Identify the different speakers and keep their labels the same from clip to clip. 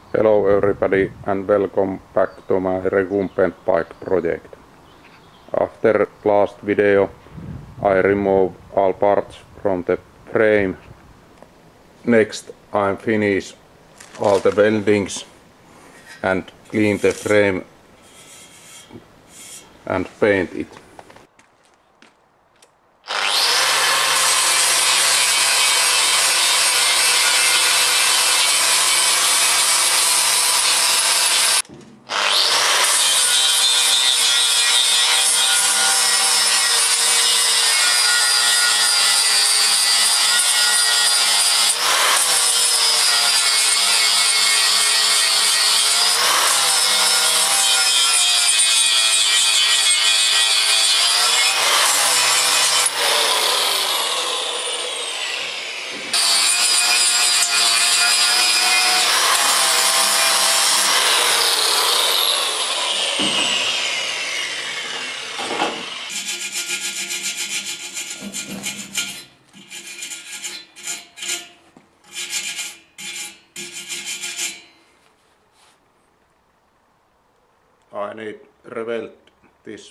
Speaker 1: Hello everybody and welcome back to my recumbent bike project. After last video I removed all parts from the frame. Next I finish all the weldings and clean the frame and paint it. I need reweld this.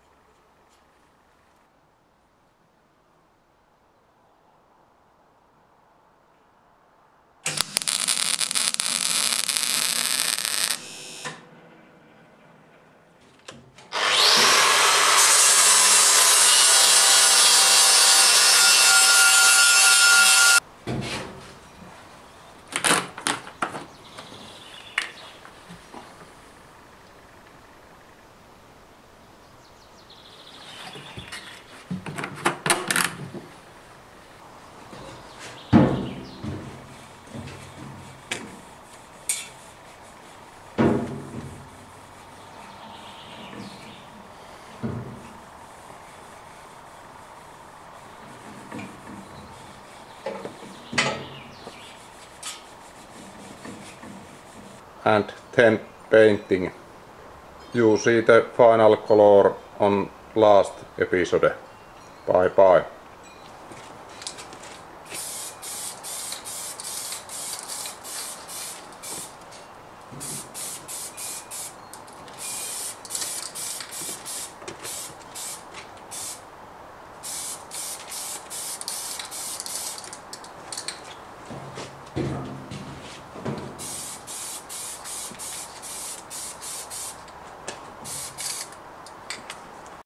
Speaker 1: And then painting. You see the final color on last episode. Bye bye.